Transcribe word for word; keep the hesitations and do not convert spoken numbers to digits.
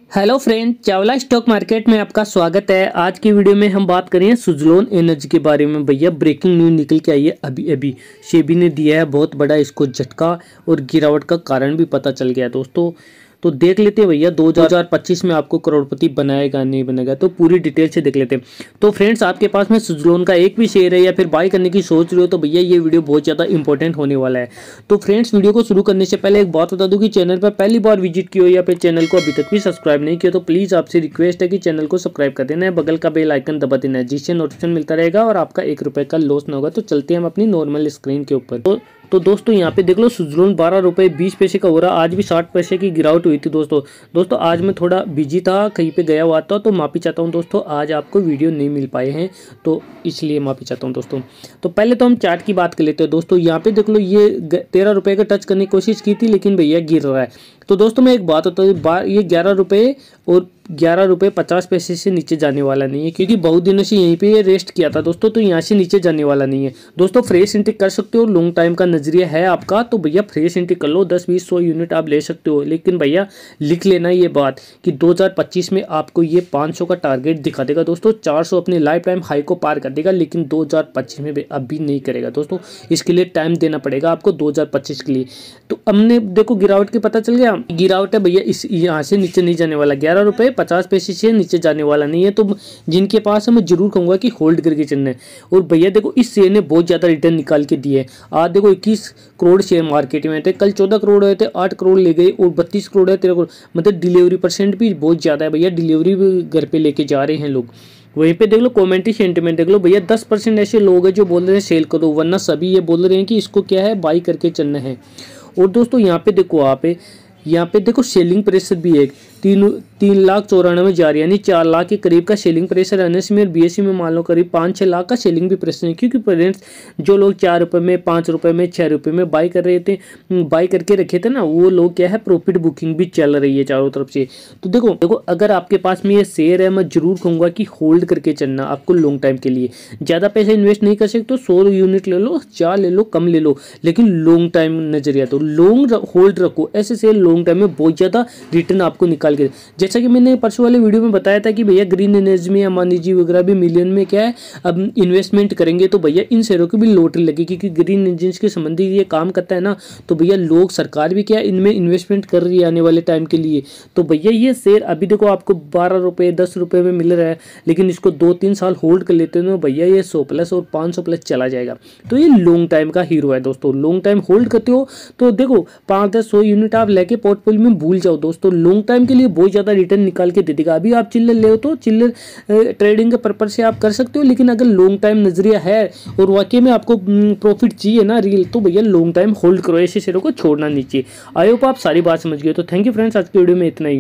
Hello friend, Chawla stock market में आपका स्वागत है। आज की वीडियो में हम बात करें सुजलोन एनर्जी के बारे में। भैया ब्रेकिंग न्यूज निकल के आई है अभी अभी। सेबी ने दिया है बहुत बड़ा इसको झटका और गिरावट का कारण भी पता चल गया दोस्तों। तो देख लेते हैं भैया दो हज़ार पच्चीस में आपको करोड़पति बनाएगा नहीं बनेगा, तो पूरी डिटेल से देख लेते हैं। तो फ्रेंड्स, आपके पास में सुजलोन का एक भी शेयर है या फिर बाय करने की सोच रहे हो तो भैया ये वीडियो बहुत ज़्यादा इंपॉर्टेंट होने वाला है। तो फ्रेंड्स, वीडियो को शुरू करने से पहले एक बात बता दूं कि चैनल पर पहली बार विजिट की हो या फिर चैनल को अभी तक भी सब्सक्राइब नहीं किया तो प्लीज़ आपसे रिक्वेस्ट है कि चैनल को सब्सक्राइब कर देना है, बगल का बेल आइकन दबा देना है जिससे नोटिफिकेशन मिलता रहेगा और आपका एक रुपये का लॉस ना होगा। तो चलते हैं हम अपनी नॉर्मल स्क्रीन के ऊपर। तो तो दोस्तों यहाँ पे देख लो, सुजलोन बारह रुपये बीस पैसे का हो रहा। आज भी साठ पैसे की गिरावट हुई थी दोस्तों। दोस्तों आज मैं थोड़ा बिजी था, कहीं पे गया हुआ था, तो माफ़ी चाहता हूँ दोस्तों, आज आपको वीडियो नहीं मिल पाए हैं तो इसलिए माफ़ी चाहता हूँ दोस्तों। तो पहले तो हम चार्ट की बात कर लेते हैं दोस्तों। यहाँ पे देख लो, ये तेरह रुपये का टच करने की कोशिश की थी लेकिन भैया गिर रहा है। तो दोस्तों मैं एक बात होता है, ये ग्यारह रुपये और ग्यारह रुपये पचास पैसे से नीचे जाने वाला नहीं है, क्योंकि बहुत दिनों से यहीं पे ये रेस्ट किया था दोस्तों। तो यहाँ से नीचे जाने वाला नहीं है दोस्तों। फ्रेश एंट्री कर सकते हो, लॉन्ग टाइम का नजरिया है आपका तो भैया फ्रेश एंट्री कर लो, दस बीस सौ यूनिट आप ले सकते हो। लेकिन भैया लिख लेना ये बात कि दो हज़ार पच्चीस में आपको ये पाँच सौ का टारगेट दिखा देगा दोस्तों। चार सौ अपने लाइफ टाइम हाई को पार कर देगा, लेकिन दो हज़ार पच्चीस में अभी नहीं करेगा दोस्तों। इसके लिए टाइम देना पड़ेगा आपको दो हज़ार पच्चीस के लिए। तो हमने देखो गिरावट की पता चल गया, गिरावट है भैया, इस यहाँ से नीचे नहीं जाने वाला, ग्यारह रुपये पचास पैसे से नीचे जाने वाला नहीं है। तो जिनके पास है मैं जरूर कहूंगा कि होल्ड करके चलना है। और भैया देखो, इस शेयर ने बहुत ज्यादा रिटर्न निकाल के दिए। आज देखो इक्कीस करोड़ शेयर मार्केट में थे, कल चौदह करोड़ हुए थे, आठ करोड़ ले गए और बत्तीस करोड़ है, तेरह करोड़। मतलब डिलीवरी परसेंट भी बहुत ज्यादा है भैया, डिलीवरी भी घर पे लेके जा रहे हैं लोग। वहीं पे देख लो कमेंट्री सेंटीमेंट देख लो भैया, दस परसेंट ऐसे लोग हैं जो बोल रहे हैं सेल करो, वरना सभी ये बोल रहे हैं कि इसको क्या है बाई करके चलना है। और दोस्तों यहाँ पे देखो, आप यहाँ पे देखो सेलिंग प्रेशर भी है, तीन तीन लाख चौरानवे जा रही है, यानी चार लाख के करीब का सेलिंग प्रेशर है। एनएससी में बीएससी में मान लो करीब पाँच छः लाख का सेलिंग भी प्रेशर है, क्योंकि पेरेंट्स जो लोग चार रुपये में, पाँच रुपये में, छः रुपये में बाई कर रहे थे, बाई करके रखे थे ना, वो लोग क्या है प्रॉफिट बुकिंग भी चल रही है चारों तरफ से। तो देखो देखो अगर आपके पास में ये शेयर है, मैं जरूर कहूँगा कि होल्ड करके चलना आपको लॉन्ग टाइम के लिए। ज़्यादा पैसे इन्वेस्ट नहीं कर सकते तो सौ यूनिट ले लो, चार ले लो, कम ले लो, लेकिन लॉन्ग टाइम नजरिया तो लॉन्ग होल्ड रखो। ऐसे शेयर लॉन्ग टाइम में बहुत ज़्यादा रिटर्न आपको निकाल के, जैसा कि मैंने परसों वाले वीडियो में बताया था कि भैया ग्रीन एनर्जी में, अंबानी जी वगैरह भी मिलियन में क्या है अब इन्वेस्टमेंट करेंगे, तो भैया इन शेयरों की भी लॉटरी लगेगी, क्योंकि ग्रीन एनर्जी के संबंधी ये काम करता है ना। तो भैया लोग, सरकार भी क्या इनमें इन्वेस्टमेंट कर रही है आने वाले टाइम के लिए। तो भैया ये शेयर अभी देखो आपको बारह रुपये दस रुपये में मिल रहा है, लेकिन इसको दो तीन साल होल्ड कर लेते हैं तो भैया ये सौ प्लस और पाँच सौ प्लस चला जाएगा। तो ये लॉन्ग टाइम का हीरो है दोस्तों। लॉन्ग टाइम होल्ड करते हो तो देखो पाँच दस सौ यूनिट आप लेके पोर्टफोलियो में भूल जाओ दोस्तों, लॉन्ग टाइम के लिए बहुत ज़्यादा रिटर्न निकाल के दे देगा। अभी आप चिल्लर ले हो तो चिल्लर ट्रेडिंग के पर्पज से आप कर सकते हो, लेकिन अगर लॉन्ग टाइम नजरिया है और वाकई में आपको प्रॉफिट चाहिए ना रियल, तो भैया लॉन्ग टाइम होल्ड करो, ऐसे शेयरों को छोड़ना नहीं चाहिए। आई होप आप सारी बात समझ गए। तो थैंक यू फ्रेंड्स, आज की वीडियो में इतना ही।